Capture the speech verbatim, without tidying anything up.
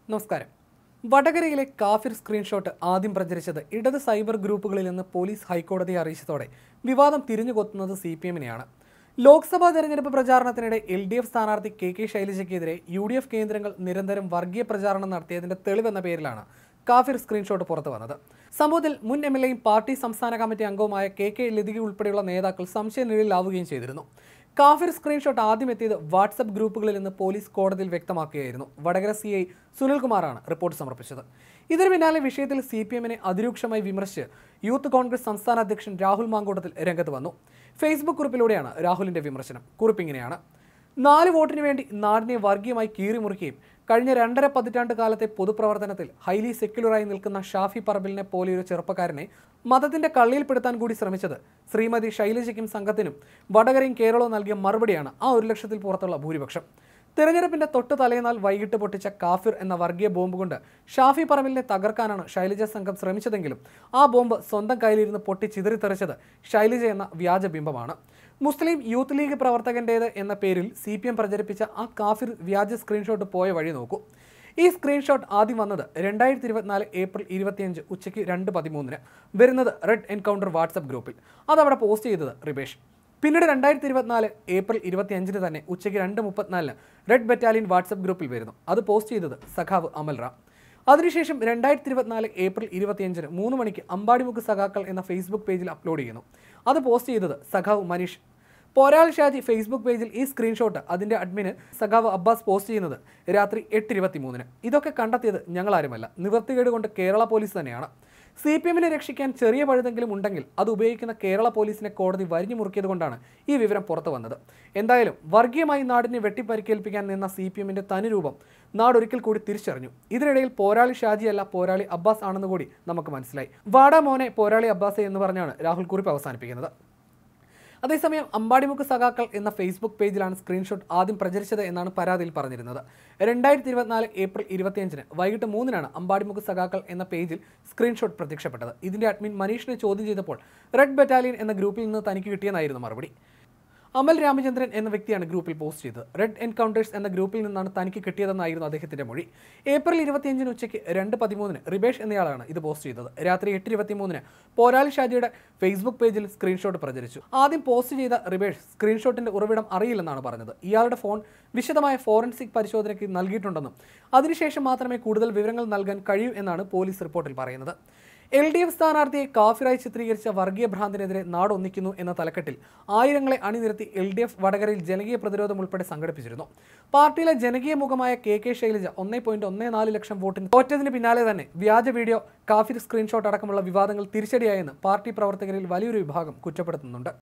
നമസ്കാരം. വടകരയിലെ കാഫിർ സ്ക്രീൻഷോട്ട് ആദ്യം പ്രചരിച്ചത് ഇടത് സൈബർ ഗ്രൂപ്പുകളിൽ നിന്ന് പോലീസ് ഹൈക്കോടതിയെ അറിയിച്ചതോടെ വിവാദം തിരിഞ്ഞുകൊത്തുന്നത് സി പി എമ്മിനെയാണ്. ലോക്സഭാ തെരഞ്ഞെടുപ്പ് പ്രചാരണത്തിനിടെ എൽ ഡി എഫ് സ്ഥാനാർത്ഥി കെ കെ ശൈലജയ്ക്കെതിരെ യു ഡി എഫ് കേന്ദ്രങ്ങൾ നിരന്തരം വർഗീയ പ്രചാരണം നടത്തിയതിന്റെ തെളിവെന്ന പേരിലാണ് കാഫിർ സ്ക്രീൻഷോട്ട് പുറത്തു വന്നത്. സംഭവത്തിൽ മുൻ എം എൽ എയും പാർട്ടി സംസ്ഥാന കമ്മിറ്റി അംഗവുമായ കെ കെ ലതിക ഉൾപ്പെടെയുള്ള നേതാക്കൾ സംശയനിഴലിലാവുകയും ചെയ്തിരുന്നു. കാഫിർ സ്ക്രീൻഷോട്ട് ആദ്യം എത്തിയത് വാട്സപ്പ് ഗ്രൂപ്പുകളിൽ നിന്ന് പോലീസ് കോടതിയിൽ വ്യക്തമാക്കുകയായിരുന്നു. വടകര സി ഐ സുനിൽകുമാറാണ് റിപ്പോർട്ട് സമർപ്പിച്ചത്. ഇതിനു പിന്നാലെ വിഷയത്തിൽ സി പി എമ്മിനെ അതിരൂക്ഷമായി വിമർശിച്ച് യൂത്ത് കോൺഗ്രസ് സംസ്ഥാന അധ്യക്ഷൻ രാഹുൽ മാങ്കൂട്ടത്തിൽ രംഗത്ത് വന്നു. ഫേസ്ബുക്ക് കുറിപ്പിലൂടെയാണ് രാഹുലിന്റെ വിമർശനം. കുറിപ്പിങ്ങനെയാണ്: നാല് വോട്ടിന് വേണ്ടി നാടിനെ വർഗീയമായി കീറിമുറിക്കുകയും കഴിഞ്ഞ രണ്ടര പതിറ്റാണ്ട് കാലത്തെ പൊതുപ്രവർത്തനത്തിൽ ഹൈലി സെക്യുലറായി നിൽക്കുന്ന ഷാഫി പറമ്പിലിനെ പോലെയൊരു ചെറുപ്പക്കാരനെ മതത്തിന്റെ കള്ളിയിൽപ്പെടുത്താൻ കൂടി ശ്രമിച്ചത് ശ്രീമതി ശൈലജയ്ക്കും സംഘത്തിനും വടകരയും കേരളവും നൽകിയ മറുപടിയാണ് ആ ഒരു ലക്ഷത്തിൽ പുറത്തുള്ള ഭൂരിപക്ഷം. തെരഞ്ഞെടുപ്പിന്റെ തൊട്ട് തലേന്നാൾ വൈകിട്ട് പൊട്ടിച്ച കാഫിർ എന്ന വർഗീയ ബോംബ് കൊണ്ട് ഷാഫി പറമ്പിലിനെ തകർക്കാനാണ് ശൈലജ സംഘം ശ്രമിച്ചതെങ്കിലും ആ ബോംബ് സ്വന്തം കയ്യിലിരുന്ന് പൊട്ടി ചിതറിത്തെറിച്ചത് ശൈലജ എന്ന വ്യാജ ബിംബമാണ്. മുസ്ലിം യൂത്ത് ലീഗ് പ്രവർത്തകന്റേത് എന്ന പേരിൽ സി പി എം പ്രചരിപ്പിച്ച ആ കാഫിർ വ്യാജ സ്ക്രീൻഷോട്ട് പോയ വഴി നോക്കൂ. ഈ സ്ക്രീൻഷോട്ട് ആദ്യം വന്നത് രണ്ടായിരത്തി ഇരുപത്തിനാല് ഏപ്രിൽ ഇരുപത്തിയഞ്ച് ഉച്ചയ്ക്ക് രണ്ട് പതിമൂന്നിന് വരുന്നത് റെഡ് എൻകൗണ്ടർ വാട്സപ്പ് ഗ്രൂപ്പിൽ. അതവിടെ പോസ്റ്റ് ചെയ്തത് റിബേഷ്. പിന്നീട് രണ്ടായിരത്തി ഇരുപത്തിനാല് ഏപ്രിൽ ഇരുപത്തിയഞ്ചിന് തന്നെ ഉച്ചയ്ക്ക് രണ്ട് മുപ്പത്തിനാലിന് റെഡ് ബറ്റാലിയൻ വാട്സപ്പ് ഗ്രൂപ്പിൽ വരുന്നു. അത് പോസ്റ്റ് ചെയ്തത് സഖാവ് അമൽ റാം. അതിനുശേഷം രണ്ടായിരത്തി ഇരുപത്തിനാല് ഏപ്രിൽ ഇരുപത്തിയഞ്ചിന് മൂന്ന് മണിക്ക് അമ്പാടിമുക്ക് സഖാക്കൾ എന്ന ഫേസ്ബുക്ക് പേജിൽ അപ്ലോഡ് ചെയ്യുന്നു. അത് പോസ്റ്റ് ചെയ്തത് സഖാവ് മനീഷ്. പോരാളി ഷാജി ഫേസ്ബുക്ക് പേജിൽ ഈ സ്ക്രീൻഷോട്ട് അതിൻ്റെ അഡ്മിന് സഖാവ് അബ്ബാസ് പോസ്റ്റ് ചെയ്യുന്നത് രാത്രി എട്ട് ഇരുപത്തി മൂന്നിന്. ഇതൊക്കെ കണ്ടെത്തിയത് ഞങ്ങളാരുമല്ല, നിവൃത്തികേട് കൊണ്ട് കേരള പോലീസ് തന്നെയാണ്. സി പി എമ്മിനെ രക്ഷിക്കാൻ ചെറിയ പഴുതെങ്കിലും ഉണ്ടെങ്കിൽ അത് ഉപയോഗിക്കുന്ന കേരള പോലീസിനെ കോടതി വരിഞ്ഞു മുറുക്കിയത് കൊണ്ടാണ് ഈ വിവരം പുറത്തു വന്നത്. എന്തായാലും വർഗീയമായി നാടിനെ വെട്ടിപ്പരിക്കേൽപ്പിക്കാൻ നിന്ന സി പി എമ്മിൻ്റെ തനിരൂപം നാടൊരിക്കൽ കൂടി തിരിച്ചറിഞ്ഞു. ഇതിനിടയിൽ പോരാളി ഷാജിയല്ല പോരാളി അബ്ബാസ് ആണെന്ന് കൂടി നമുക്ക് മനസ്സിലായി. വാടാ മോനെ പോരാളി അബ്ബാസെ എന്ന് പറഞ്ഞാണ് രാഹുൽ കുറിപ്പ് അവസാനിപ്പിക്കുന്നത്. അതേസമയം അമ്പാടിമുക്ക് സഖാക്കൾ എന്ന ഫേസ്ബുക്ക് പേജിലാണ് സ്ക്രീൻഷോട്ട് ആദ്യം പ്രചരിച്ചത് എന്നാണ് പരാതിയിൽ പറഞ്ഞിരുന്നത്. രണ്ടായിരത്തി ഇരുപത്തിനാല് ഏപ്രിൽ ഇരുപത്തിയഞ്ചിന് വൈകിട്ട് മൂന്നിനാണ് അമ്പാടിമുക്ക് സഖാക്കൾ എന്ന പേജിൽ സ്ക്രീൻഷോട്ട് പ്രത്യക്ഷപ്പെട്ടത്. ഇതിന്റെ അഡ്മിൻ മനീഷിനെ ചോദ്യം ചെയ്തപ്പോൾ റെഡ് ബറ്റാലിയൻ എന്ന ഗ്രൂപ്പിൽ നിന്ന് തനിക്ക് കിട്ടിയെന്നായിരുന്നു മറുപടി. അമൽ രാമചന്ദ്രൻ എന്ന വ്യക്തിയാണ് ഗ്രൂപ്പിൽ പോസ്റ്റ് ചെയ്തത്. റെഡ് എൻകൗണ്ടേഴ്സ് എന്ന ഗ്രൂപ്പിൽ നിന്നാണ് തനിക്ക് കിട്ടിയതെന്നായിരുന്നു അദ്ദേഹത്തിന്റെ മൊഴി. ഏപ്രിൽ ഇരുപത്തിയഞ്ചിന് ഉച്ചയ്ക്ക് രണ്ട് പതിമൂന്നിന് റിബേഷ് എന്നയാളാണ് ഇത് പോസ്റ്റ് ചെയ്തത്. രാത്രി എട്ട് ഇരുപത്തി മൂന്നിന് പോരാളി ഷാജിയുടെ ഫേസ്ബുക്ക് പേജിൽ സ്ക്രീൻഷോട്ട് പ്രചരിച്ചു. ആദ്യം പോസ്റ്റ് ചെയ്ത റിബേഷ് സ്ക്രീൻഷോട്ടിന്റെ ഉറവിടം അറിയില്ലെന്നാണ് പറഞ്ഞത്. ഇയാളുടെ ഫോൺ വിശദമായ ഫോറൻസിക് പരിശോധനയ്ക്ക് നൽകിയിട്ടുണ്ടെന്നും അതിനുശേഷം മാത്രമേ കൂടുതൽ വിവരങ്ങൾ നൽകാൻ കഴിയൂ എന്നാണ് പോലീസ് റിപ്പോർട്ടിൽ പറയുന്നത്. എൽ ഡി എഫ് സ്ഥാനാർത്ഥിയെ കാഫിറായി ചിത്രീകരിച്ച വർഗീയ ഭ്രാന്തിനെതിരെ നാടൊന്നിക്കുന്നു എന്ന തലക്കെട്ടിൽ ആയിരങ്ങളെ അണിനിരത്തി എൽ ഡി എഫ് വടകരയിൽ ജനകീയ പ്രതിരോധം ഉൾപ്പെടെ സംഘടിപ്പിച്ചിരുന്നു. പാർട്ടിയിലെ ജനകീയ മുഖമായ കെ കെ ശൈലജ ഒന്നേ പോയിന്റ് ഒന്നേ നാല് ലക്ഷം വോട്ടിന് തോറ്റതിന് പിന്നാലെ തന്നെ വ്യാജ വീഡിയോ, കാഫിർ സ്ക്രീൻഷോട്ട് അടക്കമുള്ള വിവാദങ്ങൾ തിരിച്ചടിയായെന്ന് പാർട്ടി പ്രവർത്തകരിൽ വലിയൊരു വിഭാഗം കുറ്റപ്പെടുത്തുന്നുണ്ട്.